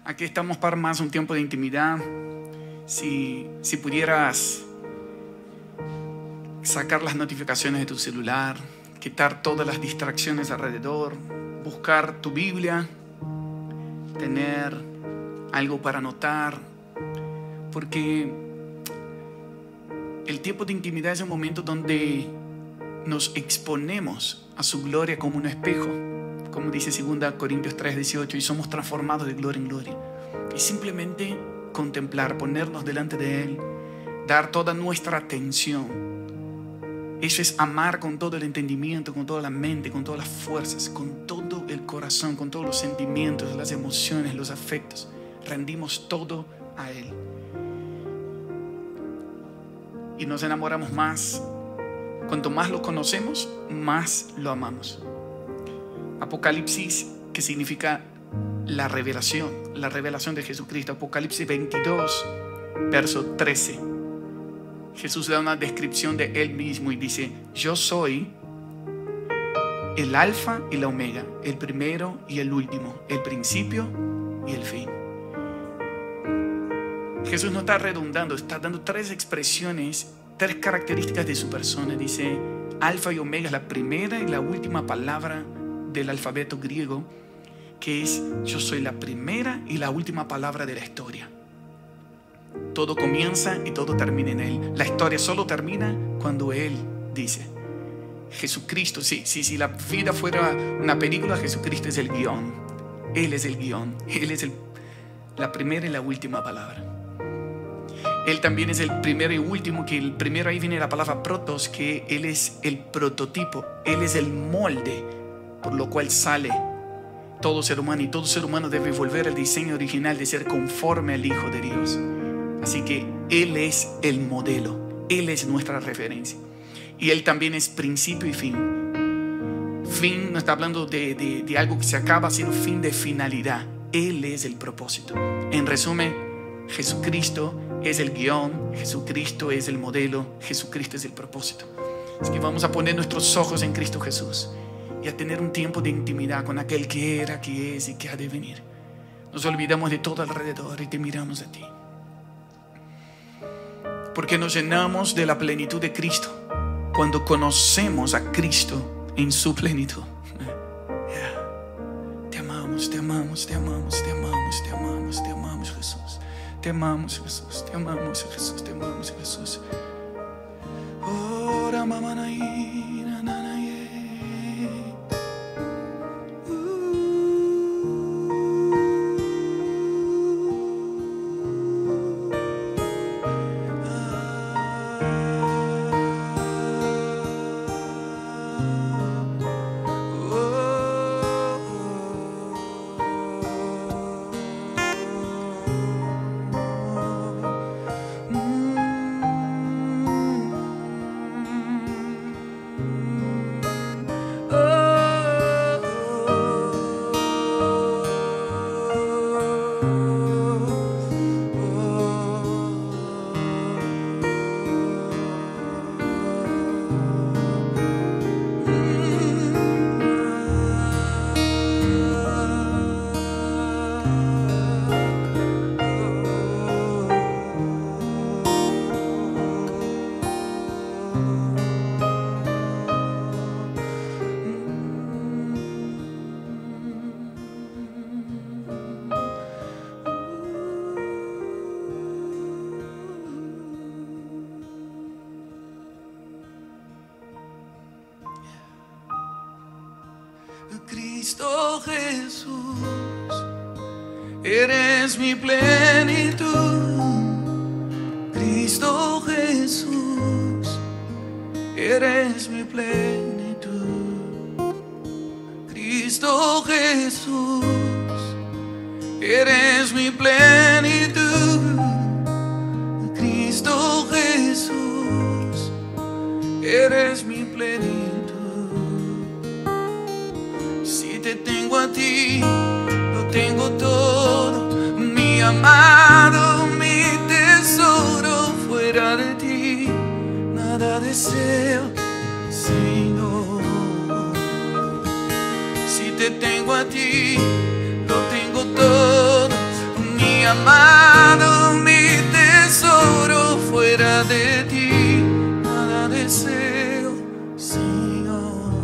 Aquí estamos para más un tiempo de intimidad. Si pudieras sacar las notificaciones de tu celular, quitar todas las distracciones alrededor, buscar tu Biblia, tener algo para anotar, porque el tiempo de intimidad es un momento donde nos exponemos a su gloria como un espejo, como dice 2 Corintios 3:18, y somos transformados de gloria en gloria. Y simplemente contemplar, ponernos delante de Él, dar toda nuestra atención. Eso es amar con todo el entendimiento, con toda la mente, con todas las fuerzas, con todo el corazón, con todos los sentimientos, las emociones, los afectos. Rendimos todo a Él. Y nos enamoramos más. Cuanto más lo conocemos, más lo amamos. Apocalipsis, que significa la revelación de Jesucristo. Apocalipsis 22, verso 13. Jesús da una descripción de Él mismo y dice: yo soy el alfa y la omega, el primero y el último, el principio y el fin. Jesús no está redundando, está dando tres expresiones, tres características de su persona. Dice: alfa y omega es la primera y la última palabra del alfabeto griego, que es: yo soy la primera y la última palabra de la historia. Todo comienza y todo termina en Él. La historia solo termina cuando Él dice. Jesucristo, si la vida fuera una película, Jesucristo es el guión. Él es el guión. Él es la primera y la última palabra. Él también es el primero y último, que el primero, ahí viene la palabra protos, que Él es el prototipo. Él es el molde por lo cual sale todo ser humano, y todo ser humano debe volver al diseño original de ser conforme al Hijo de Dios. Así que Él es el modelo, Él es nuestra referencia. Y Él también es principio y fin. Fin no está hablando de algo que se acaba, sino fin de finalidad. Él es el propósito. En resumen, Jesucristo es el guión, Jesucristo es el modelo, Jesucristo es el propósito. Así que vamos a poner nuestros ojos en Cristo Jesús y a tener un tiempo de intimidad con aquel que era, que es y que ha de venir. Nos olvidamos de todo alrededor y te miramos a ti, porque nos llenamos de la plenitud de Cristo cuando conocemos a Cristo en su plenitud. Te amamos, te amamos, te amamos, te amamos, te amamos, te amamos, Jesús. Te amamos, Jesús, te amamos, Jesús, te amamos, Jesús. Ora mamanaí, nananaye. Cristo Jesús, eres mi plenitud. Cristo Jesús, eres mi plenitud. Cristo Jesús, eres mi plenitud. Cristo Jesús, eres mi plenitud. Te tengo a ti, lo tengo todo, mi amado, mi tesoro. Fuera de ti nada deseo, Señor. Si te tengo a ti, lo tengo todo, amado, mi tesoro, fuera de ti nada deseo, Señor.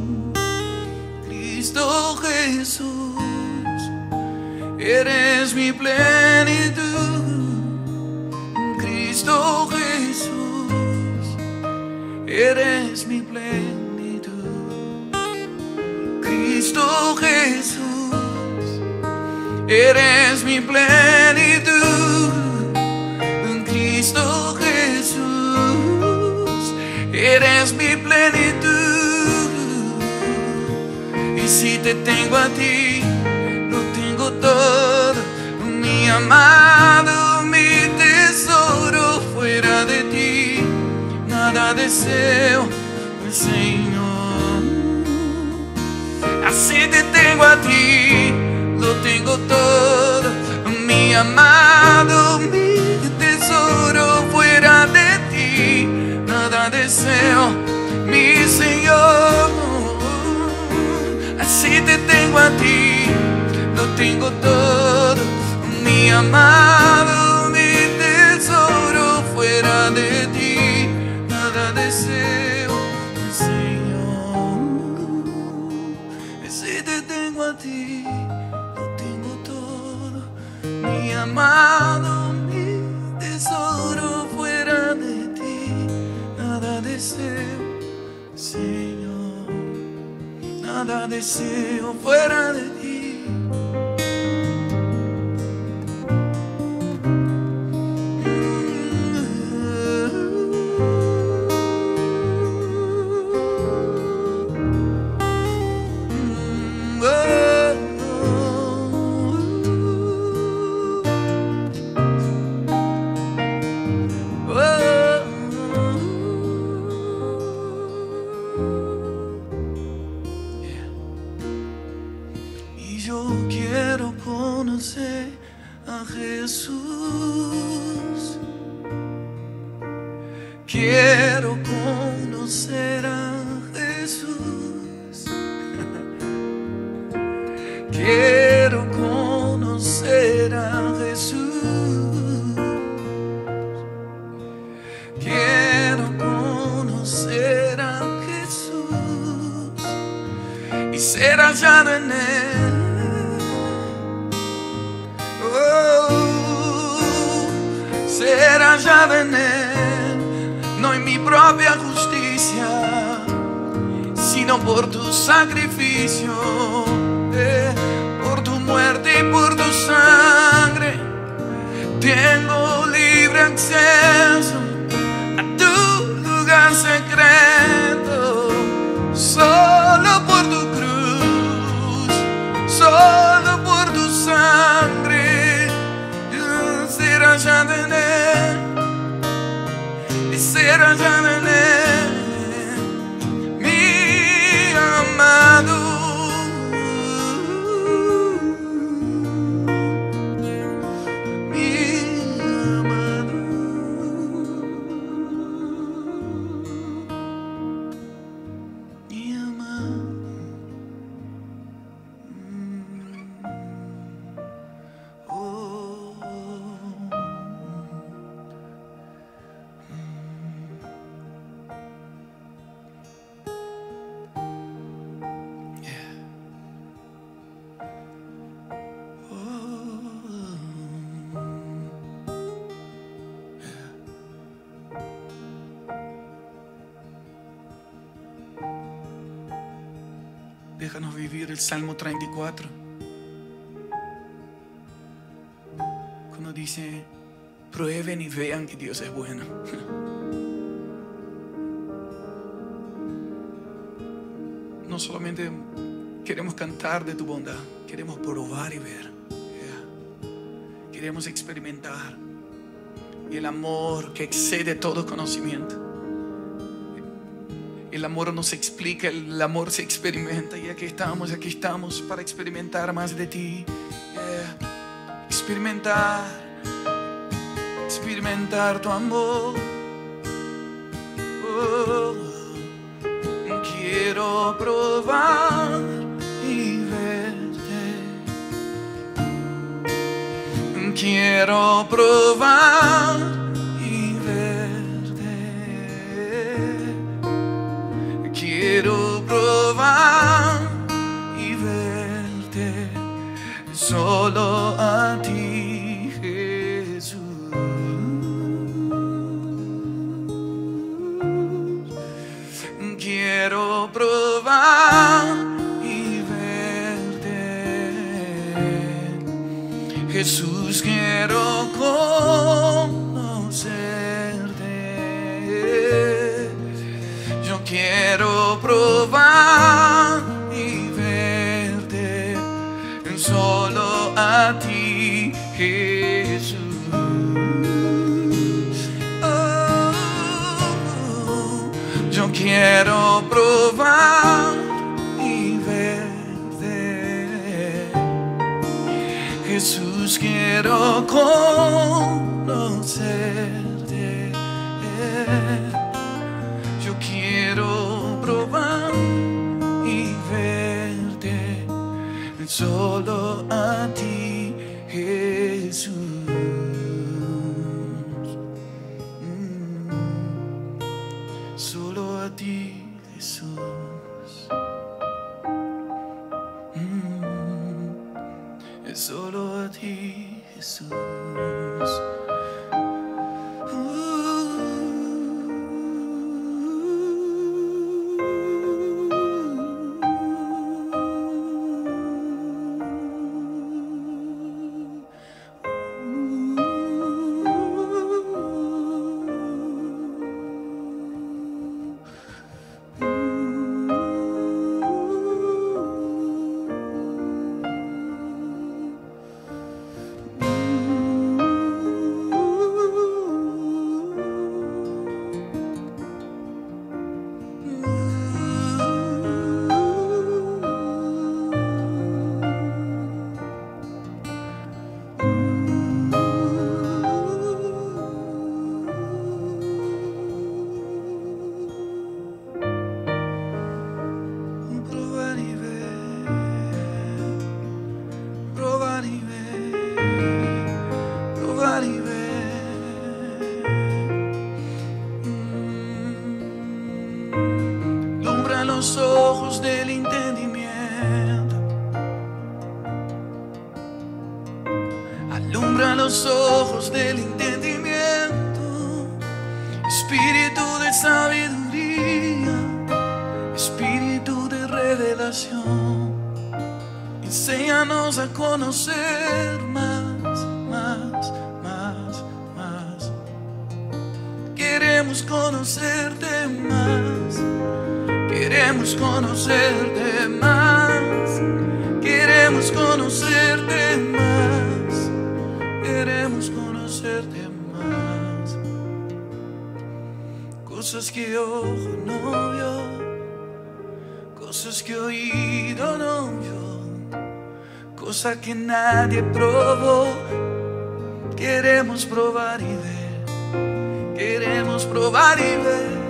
Cristo Jesús, eres mi plenitud. Cristo Jesús, eres mi plenitud. Cristo Jesús, eres mi plenitud. Cristo Jesús, eres mi plenitud. Y si te tengo a ti, lo tengo todo, mi amado, mi tesoro, fuera de ti nada deseo, Señor. Así te tengo a ti, lo tengo todo, mi amado, mi tesoro, fuera de ti nada deseo, mi Señor. Así te tengo a ti, lo tengo todo, mi amado, mi tesoro, fuera de ti nada deseo, Señor. Si te tengo a ti, lo tengo todo, mi amado, mi tesoro, fuera de ti nada deseo, Señor. Nada deseo fuera de ti. Quiero conocer a Jesús. Quiero conocer a Jesús. Quiero conocer a Jesús y ser hallado en Él. Ser hallado en Él, no en mi propia justicia, sino por tu sacrificio, por tu muerte y por tu sangre. Tengo libre acceso a tu lugar secreto, solo por tu cruz, solo por tu sangre. Ser hallado en Él, ser hallado en Él, mi amado, mi amado, mi amado. Déjanos vivir el Salmo 34. Cuando dice, prueben y vean que Dios es bueno. No solamente queremos cantar de tu bondad, queremos probar y ver. Queremos experimentar. Y el amor que excede todo conocimiento. El amor no se explica, el amor se experimenta. Y aquí estamos para experimentar más de ti. Experimentar tu amor. Quiero probar y verte. Quiero probar y verte. Quiero probar y verte. Solo a ti, Jesús. Quiero probar y verte. Jesús, quiero conocerte. Yo quiero probar y verte. Solo a ti, Jesús. Oh, yo quiero probar y verte. Jesús, quiero conocerte. Yo quiero probar y verte. Solo a ti, Jesús. Solo a ti, Jesús. Solo a ti, Jesús. Los ojos del entendimiento, alumbra los ojos del entendimiento, espíritu de sabiduría, espíritu de revelación, enséñanos a conocer más, más, más, más. Queremos conocerte más. Queremos conocerte más, queremos conocerte más, queremos conocerte más. Cosas que ojo no vio, cosas que oído no oyó, cosas que nadie probó. Queremos probar y ver, queremos probar y ver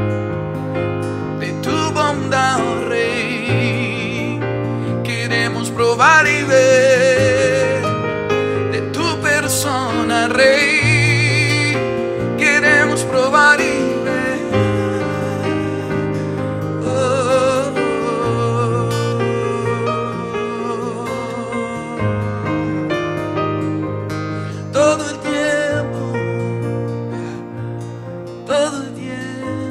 tu bondad, oh Rey. Queremos probar y ver de tu persona, Rey. Queremos probar y ver. Oh, oh, oh. Todo el tiempo, todo el tiempo.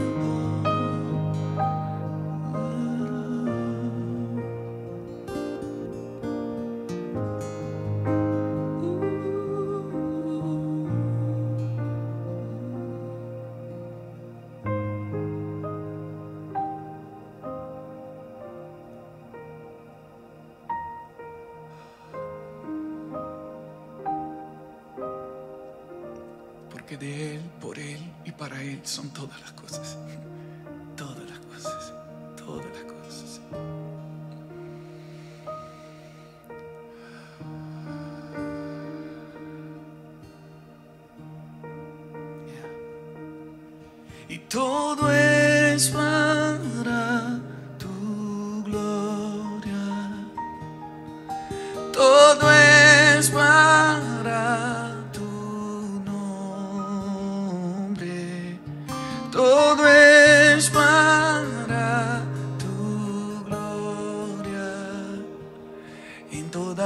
Porque de Él, por Él y para Él son todas las cosas. Todas las cosas. Todas las cosas. Y todo es para tu gloria. Todo es para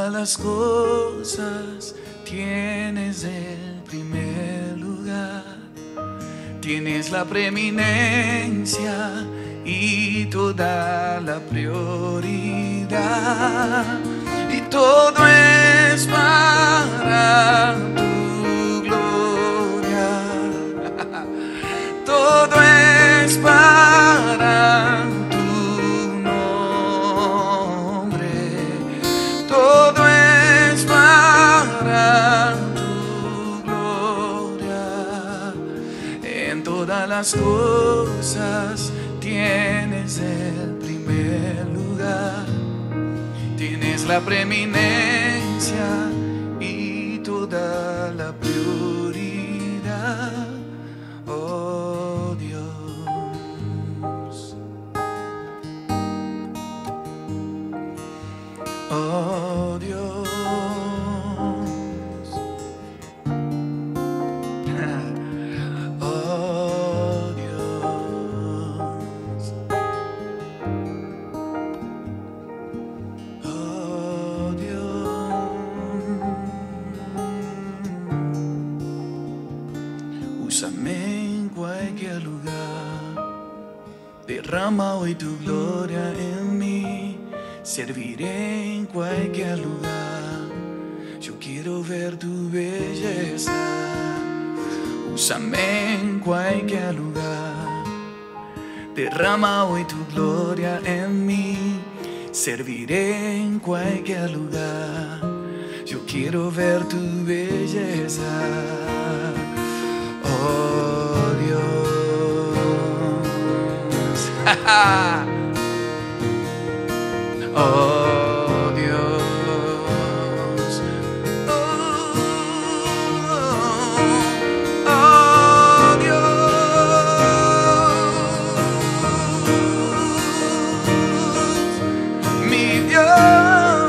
todas las cosas tienes el primer lugar, tienes la preeminencia y toda la prioridad, y todo es para tu gloria, todo es para tu nombre, todo es para tu gloria. En todas las cosas tienes el primer lugar, tienes la preeminencia y toda la prioridad, oh Dios, oh Dios, oh Dios, oh Dios. Úsame en cualquier lugar, derrama hoy tu gloria en mí, serviré en cualquier lugar, yo quiero ver tu belleza. Úsame en cualquier lugar, derrama hoy tu gloria en mí, serviré en cualquier lugar, yo quiero ver tu belleza, oh Dios. Oh Dios, oh Dios, mi Dios,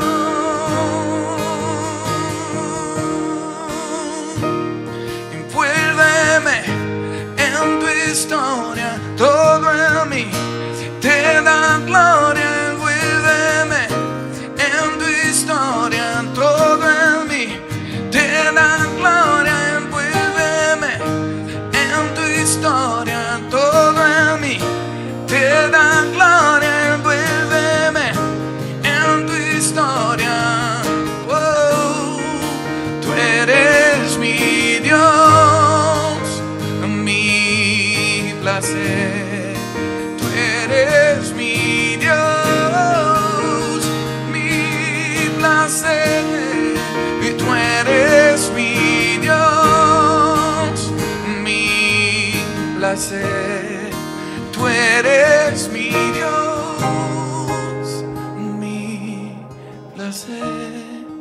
envuélveme en tu historia, todo en mí te da gloria. Envuélveme en tu historia, todo en mí te da gloria. Envuélveme en tu historia, todo en mí te da gloria. Envuélveme en tu historia, oh, tú eres mi Dios, mi placer, tú eres mi Dios, mi placer, y tú eres mi Dios, mi placer, tú eres mi Dios, mi placer.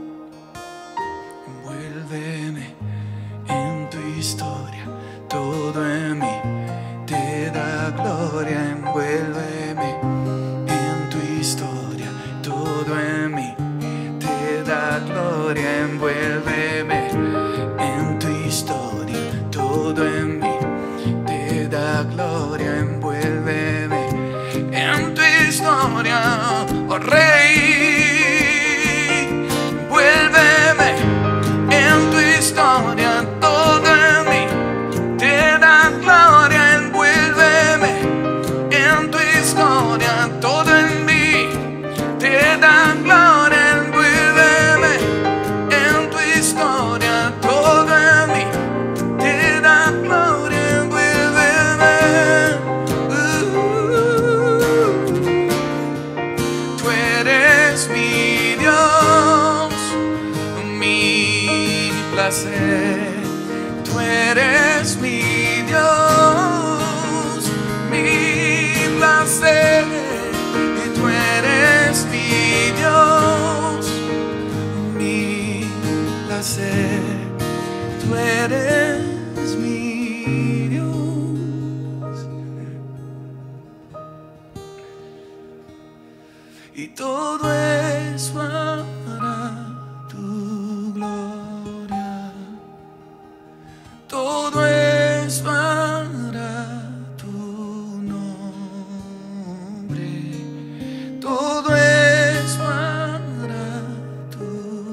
Envuélveme en tu historia, todo en mí te da gloria. Envuélveme en tu historia, todo en mí te da gloria. Envuélveme en tu historia, todo en mí te da gloria. Envuélveme en tu historia, oh Rey. Envuélveme en tu historia, todo en mí te da gloria. Envuélveme en tu historia, todo en mí te da gloria. Envuélveme en tu historia, todo en mí te da gloria. Envuélveme, tú eres mi Dios, mi placer, tú eres mi Dios, mi placer, y tú eres mi Dios, mi placer, tú eres mi Dios, y todo es para tu gloria, todo es para tu nombre, todo es para tu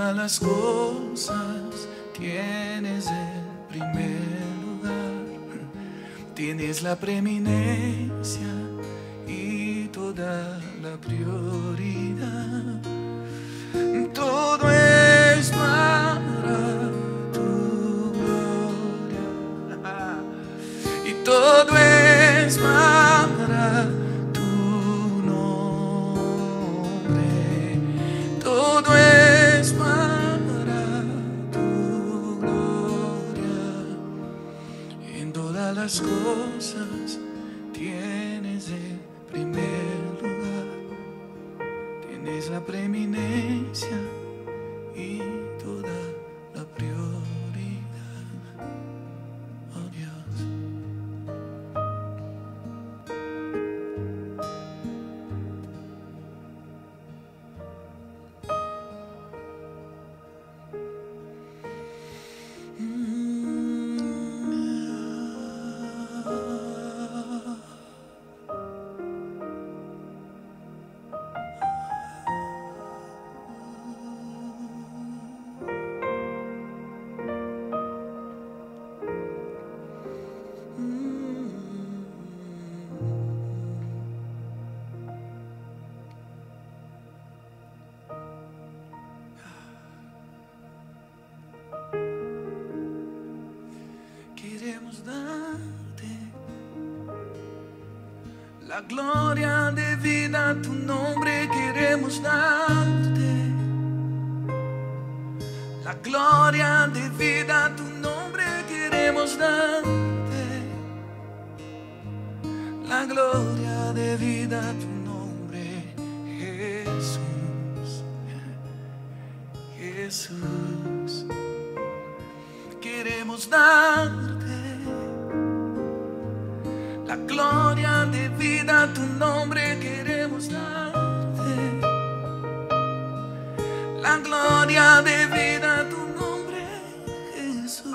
todas las cosas tienes el primer lugar, tienes la preeminencia y toda la prioridad. Todo es para tu gloria y todo es para tu nombre. Todo es para tu gloria. En todas las cosas tienes el primer lugar, tienes la preeminencia y toda la prioridad. Oh Dios. Queremos darte la gloria debida a tu nombre. Queremos darte la gloria debida a tu nombre. Queremos darte la gloria debida a tu nombre, Jesús. Jesús. Queremos darte la gloria debida a tu nombre. Queremos darte la gloria debida a tu nombre, Jesús.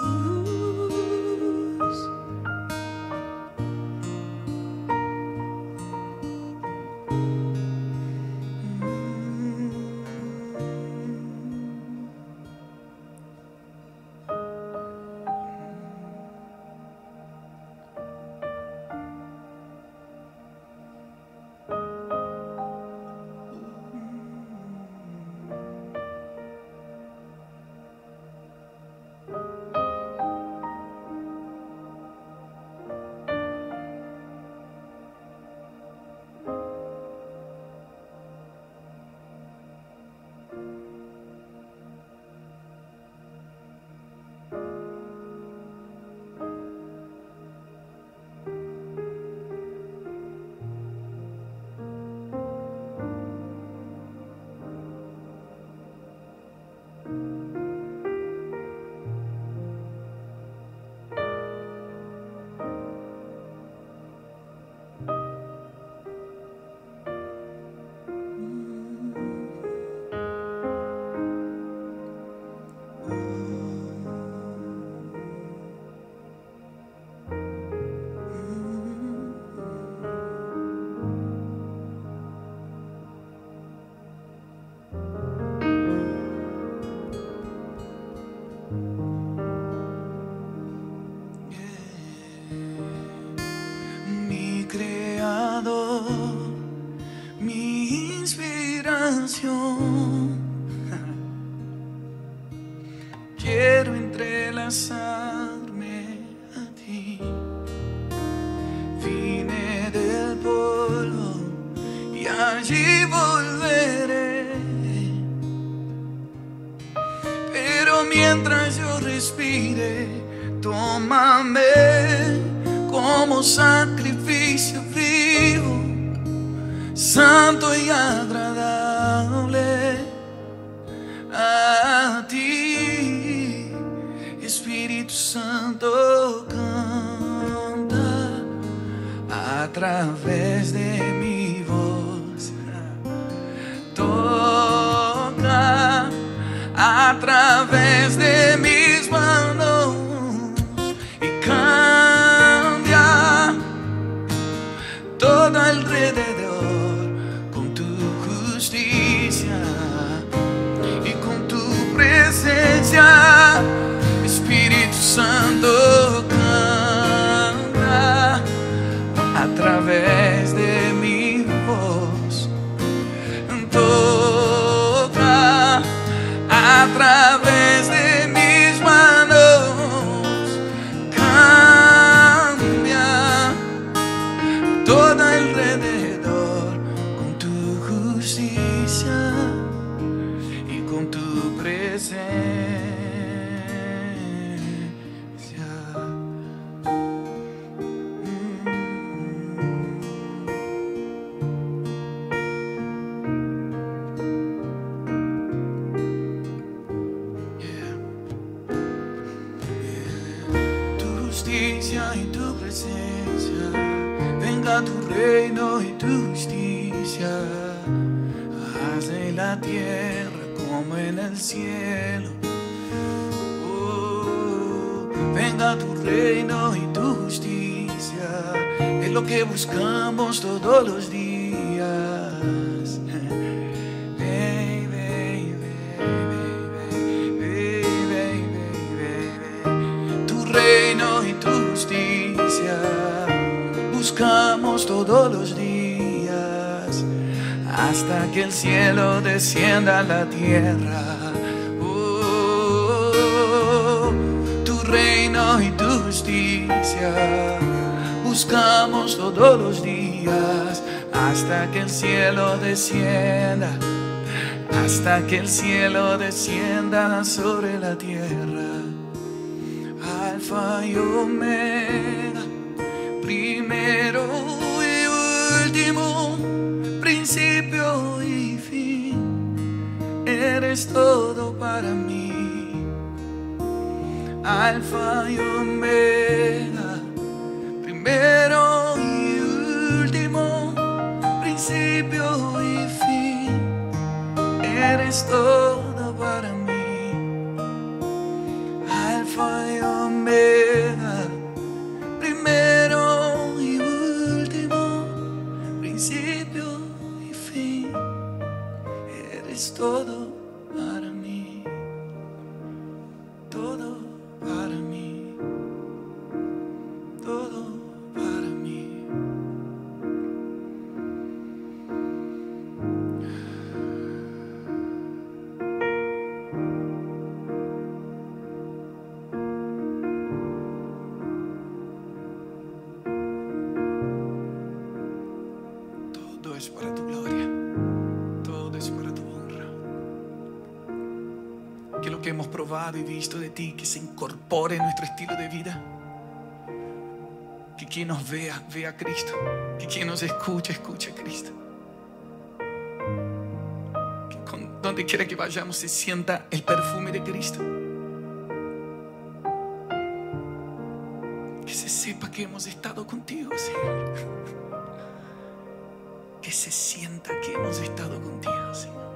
Mi inspiración, quiero entrelazarme a ti. Vine del polvo y allí volveré, pero mientras yo respire, tómame como sacrificio vivo, santo y agradable a ti. Espíritu Santo, canta a través de mi voz, toca a través de mis manos y cambia todo alrededor con tu justicia y con tu presencia. través de mi voz. Toca a través de mis manos. Cambia todo alrededor con tu justicia y con tu presencia. Y tu presencia, venga tu reino y tu justicia, haz en la tierra como en el cielo. Venga tu reino y tu justicia, es lo que buscamos todos los días. Buscamos todos los días hasta que el cielo descienda a la tierra. Tu reino y tu justicia buscamos todos los días hasta que el cielo descienda, hasta que el cielo descienda sobre la tierra. Alfa y Omega, primero y último, principio y fin, eres todo para mí. Alfa y Omega, primero y último, principio y fin, eres todo para mí. Alfa y Omega, primero y último, principio y fin, eres todo para mí, todo para mí, todo para mí. Todo es para tu gloria, todo es para tu honra. Que lo que hemos probado y visto de ti, que se incorpore en nuestro estilo de vida. Que quien nos vea, vea a Cristo. Que quien nos escuche, escuche a Cristo. Que donde quiera que vayamos se sienta el perfume de Cristo. Que se sepa que hemos estado contigo, Señor. Que se sienta que hemos estado contigo, Señor.